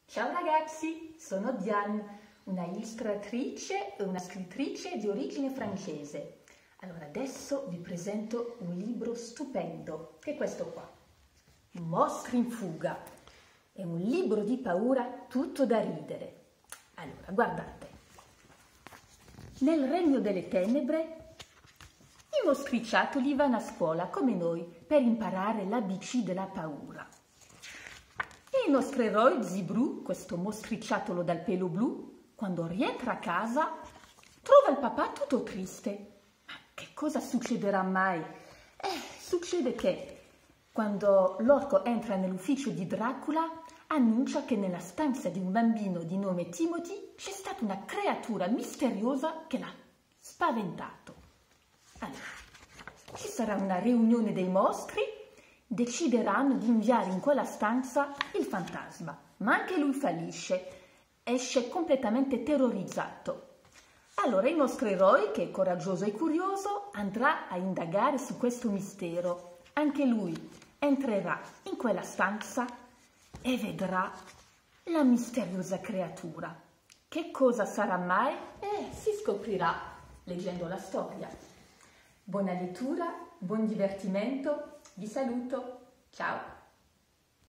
Ciao ragazzi, sono Diane, una illustratrice e una scrittrice di origine francese. Allora adesso vi presento un libro stupendo, che è questo qua, Mostri in fuga. È un libro di paura tutto da ridere. Allora, guardate. Nel regno delle tenebre i mostriciattoli vanno a scuola come noi per imparare l'ABC della paura. E il nostro eroe Zibru, questo mostriciattolo dal pelo blu, quando rientra a casa trova il papà tutto triste. Ma che cosa succederà mai? Succede che quando l'orco entra nell'ufficio di Dracula annuncia che nella stanza di un bambino di nome Timothy c'è stata una creatura misteriosa che l'ha spaventato. Allora, ci sarà una riunione dei mostri, decideranno di inviare in quella stanza il fantasma, ma anche lui fallisce, esce completamente terrorizzato. Allora il nostro eroe, che è coraggioso e curioso, andrà a indagare su questo mistero. Anche lui entrerà in quella stanza e vedrà la misteriosa creatura. Che cosa sarà mai? Si scoprirà leggendo la storia. Buona lettura, buon divertimento, vi saluto, ciao!